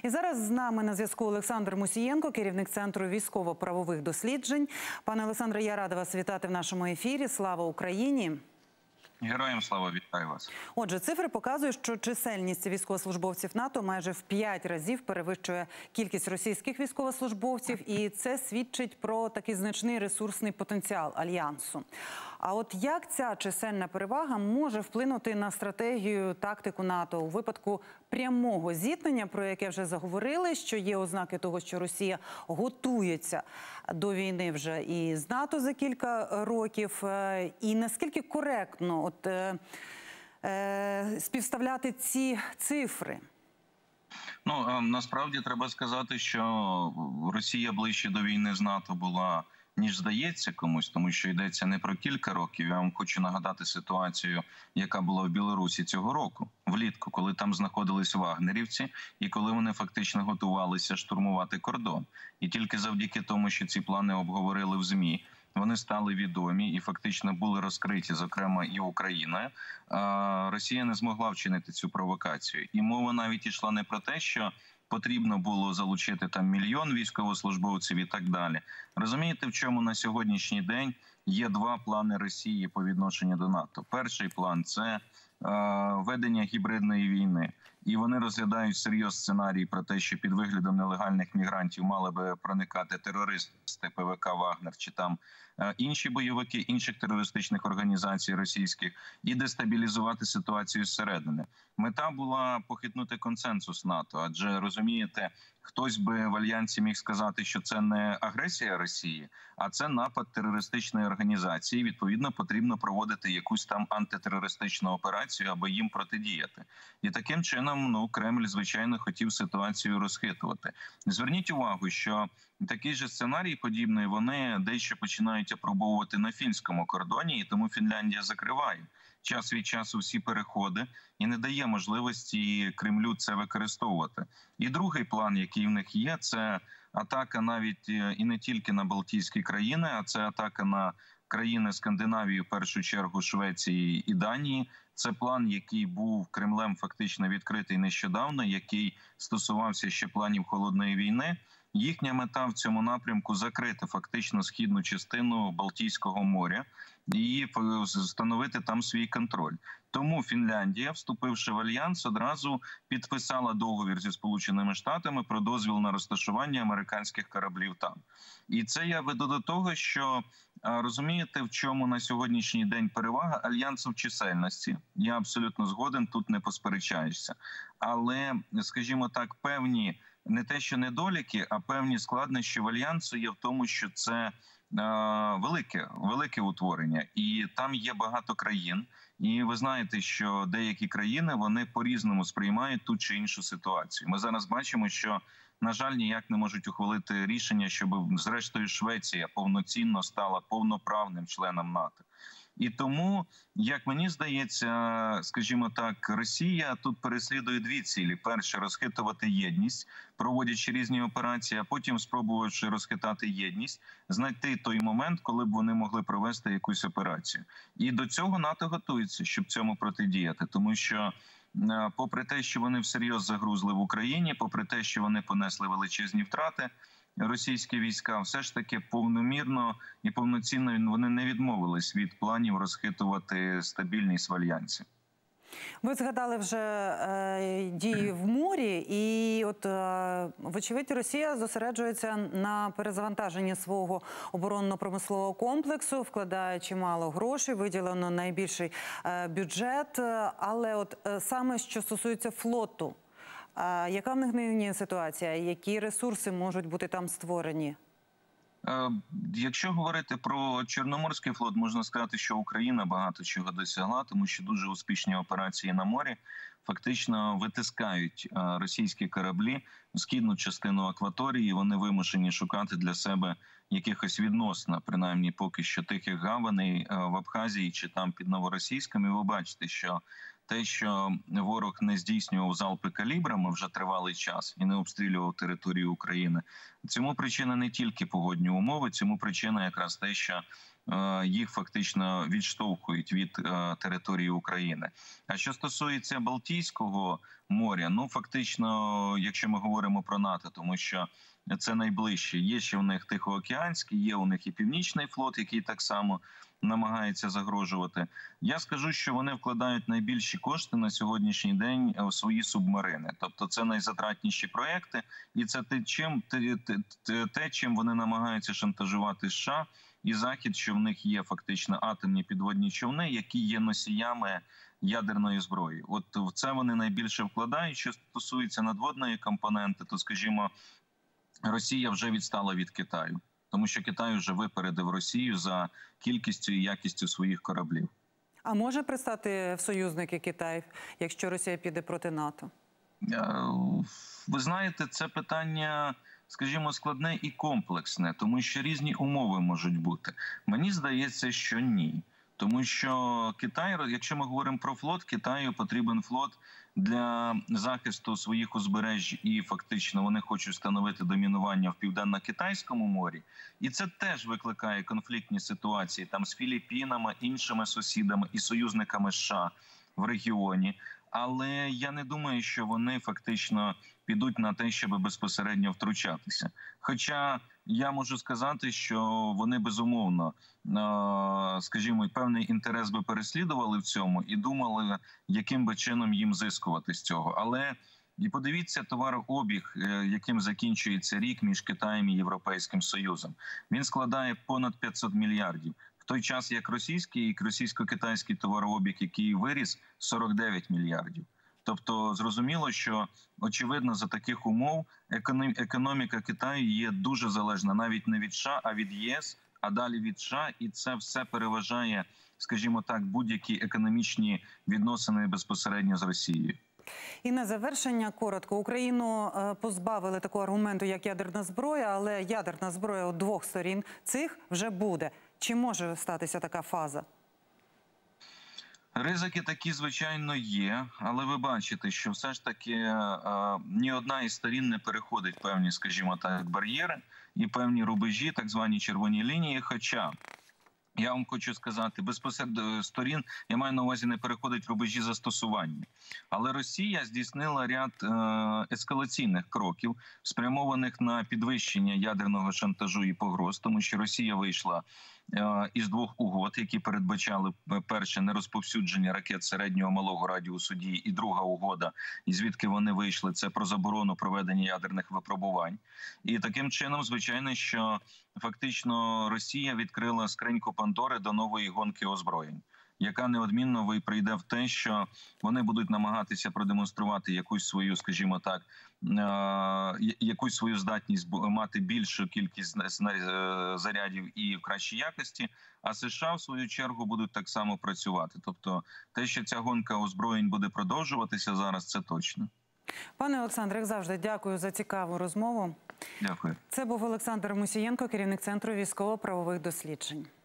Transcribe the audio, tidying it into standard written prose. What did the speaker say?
І зараз з нами на зв'язку Олександр Мусієнко, керівник Центру військово-правових досліджень. Пане Олександре, я рада вас вітати в нашому ефірі. Слава Україні! Героям слава, вітаю вас. Отже, цифри показують, що чисельність військовослужбовців НАТО майже в 5 разів перевищує кількість російських військовослужбовців. І це свідчить про такий значний ресурсний потенціал Альянсу. А от як ця чисельна перевага може вплинути на стратегію, тактику НАТО у випадку прямого зіткнення, про яке вже заговорили, що є ознаки того, що Росія готується до війни вже і з НАТО за кілька років? І наскільки коректно співставляти ці цифри? Ну, насправді треба сказати, що Росія ближче до війни з НАТО була, ніж здається комусь, тому що йдеться не про кілька років. Я вам хочу нагадати ситуацію, яка була в Білорусі цього року, влітку, коли там знаходились вагнерівці і коли вони фактично готувалися штурмувати кордон. І тільки завдяки тому, що ці плани обговорили в ЗМІ, вони стали відомі і фактично були розкриті, зокрема і Україною, Росія не змогла вчинити цю провокацію. І мова навіть йшла не про те, що потрібно було залучити там 1 мільйон військовослужбовців і так далі. Розумієте, в чому на сьогоднішній день є два плани Росії по відношенню до НАТО? Перший план – це ведення гібридної війни. І вони розглядають серйозний сценарій про те, що під виглядом нелегальних мігрантів мали би проникати терористи ПВК «Вагнер» чи там інші бойовики інших терористичних організацій російських і дестабілізувати ситуацію зсередини. Мета була похитнути консенсус НАТО, адже, розумієте, хтось би в Альянсі міг сказати, що це не агресія Росії, а це напад терористичної організації. Відповідно, потрібно проводити якусь там антитерористичну операцію, аби їм протидіяти. І таким чином, Кремль, звичайно, хотів ситуацію розхитувати. Зверніть увагу, що такий же сценарій подібний вони дещо починають апробовувати на фінському кордоні, і тому Фінляндія закриває час від часу всі переходи і не дає можливості Кремлю це використовувати. І другий план, який в них є, це атака навіть і не тільки на Балтійські країни, а це атака на країни Скандинавії, в першу чергу Швеції і Данії. Це план, який був Кремлем фактично відкритий нещодавно, який стосувався ще планів холодної війни. Їхня мета в цьому напрямку – закрити фактично східну частину Балтійського моря і встановити там свій контроль. Тому Фінляндія, вступивши в Альянс, одразу підписала договір зі Сполученими Штатами про дозвіл на розташування американських кораблів там. І це я веду до того, що, розумієте, в чому на сьогоднішній день перевага Альянсу в чисельності. Я абсолютно згоден, тут не посперечаєшся. Але, скажімо так, певні не те, що недоліки, а певні складнощі в Альянсу є в тому, що це велике утворення. І там є багато країн. І ви знаєте, що деякі країни, вони по-різному сприймають ту чи іншу ситуацію. Ми зараз бачимо, що, на жаль, ніяк не можуть ухвалити рішення, щоб, зрештою, Швеція повноцінно стала повноправним членом НАТО. І тому, як мені здається, скажімо так, Росія тут переслідує дві цілі. Перше – розхитувати єдність, проводячи різні операції, а потім, спробувавши розхитати єдність, знайти той момент, коли б вони могли провести якусь операцію. І до цього НАТО готується, щоб цьому протидіяти. Тому що, попри те, що вони всерйоз загрузли в Україні, попри те, що вони понесли величезні втрати, російські війська, все ж таки повномірно і повноцінно вони не відмовились від планів розхитувати стабільність в Альянсі. Ви згадали вже дії в морі, і от, вочевидь, Росія зосереджується на перезавантаженні свого оборонно-промислового комплексу, вкладає чимало грошей, виділено найбільший бюджет, але от саме що стосується флоту, яка в них нині ситуація? Які ресурси можуть бути там створені? Якщо говорити про Чорноморський флот, можна сказати, що Україна багато чого досягла, тому що дуже успішні операції на морі фактично витискають російські кораблі в східну частину акваторії. Вони вимушені шукати для себе якихось відносно, принаймні поки що, тихих гаваней в Абхазії чи там під Новоросійськом. І ви бачите, що те, що ворог не здійснював залпи калібрами вже тривалий час і не обстрілював територію України, цьому причина не тільки погодні умови, цьому причина якраз те, що їх фактично відштовхують від території України. А що стосується Балтійського моря, ну фактично, якщо ми говоримо про НАТО, тому що це найближче. Є ще у них Тихоокеанський, є у них і Північний флот, який так само намагається загрожувати. Я скажу, що вони вкладають найбільші кошти на сьогоднішній день у свої субмарини. Тобто це найзатратніші проекти, і це те, чим вони намагаються шантажувати США і Захід, що в них є фактично атомні підводні човни, які є носіями ядерної зброї. От в це вони найбільше вкладають. Що стосується надводної компоненти, то, скажімо, Росія вже відстала від Китаю, тому що Китай вже випередив Росію за кількістю і якістю своїх кораблів. А може пристати в союзники Китай, якщо Росія піде проти НАТО? Ви знаєте, це питання, скажімо, складне і комплексне, тому що різні умови можуть бути. Мені здається, що ні. Тому що Китай, якщо ми говоримо про флот, Китаю потрібен флот для захисту своїх узбережжя, і фактично вони хочуть встановити домінування в Південно-Китайському морі. І це теж викликає конфліктні ситуації там з Філіппінами, іншими сусідами і союзниками США в регіоні. Але я не думаю, що вони фактично підуть на те, щоб безпосередньо втручатися. Хоча я можу сказати, що вони безумовно, скажімо, певний інтерес би переслідували в цьому і думали, яким би чином їм зискувати з цього. Але і подивіться товарообіг, яким закінчується рік між Китаєм і Європейським Союзом. Він складає понад 500 мільярдів. В той час як російський і російсько-китайський товарообіг, який виріс, 49 мільярдів. Тобто зрозуміло, що очевидно за таких умов економіка Китаю є дуже залежна навіть не від США, а від ЄС, а далі від США, і це все переважає, скажімо так, будь-які економічні відносини безпосередньо з Росією. І на завершення коротко. Україну позбавили такого аргументу, як ядерна зброя, але ядерна зброя у двох сторін цих вже буде. Чи може статися така фаза? Ризики такі, звичайно, є, але ви бачите, що все ж таки ні одна із сторін не переходить певні, скажімо так, бар'єри і певні рубежі, так звані червоні лінії, хоча... Я вам хочу сказати, безпосередньо сторін, я маю на увазі, не переходить рубежі застосування. Але Росія здійснила ряд ескалаційних кроків, спрямованих на підвищення ядерного шантажу і погроз, тому що Росія вийшла із двох угод, які передбачали, перше, нерозповсюдження ракет середнього малого радіусу дії, і друга угода, і звідки вони вийшли, це про заборону проведення ядерних випробувань. І таким чином, звичайно, що фактично Росія відкрила скриньку Пандори до нової гонки озброєнь, яка неодмінно прийде в те, що вони будуть намагатися продемонструвати якусь свою, скажімо так, якусь свою здатність мати більшу кількість зарядів і в кращій якості, а США, в свою чергу, будуть так само працювати. Тобто те, що ця гонка озброєнь буде продовжуватися зараз, це точно. Пане Олександре, як завжди, дякую за цікаву розмову. Дякую. Це був Олександр Мусієнко, керівник Центру військово-правових досліджень.